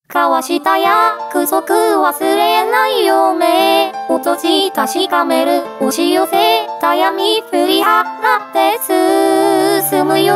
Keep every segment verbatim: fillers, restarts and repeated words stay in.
交わした約束忘れないよ目落とし確かめる押し寄せた闇振り払って進むよ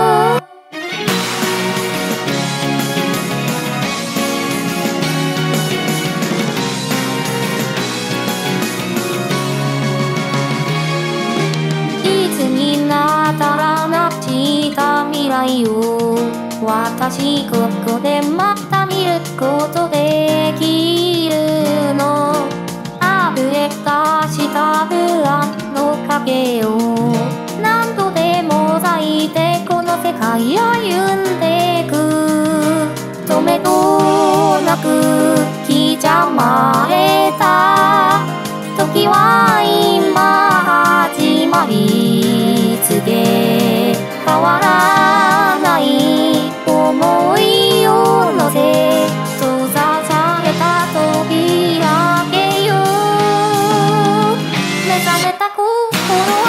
いつになったらなした未来を私ここでまた見ることできるのあぶれ出した不安の影を何度でも咲いてこの世界歩んでく止めどなく刻まれた時は今始まりつけ変わらない思いを乗せ閉ざされた扉開けよう目覚めた心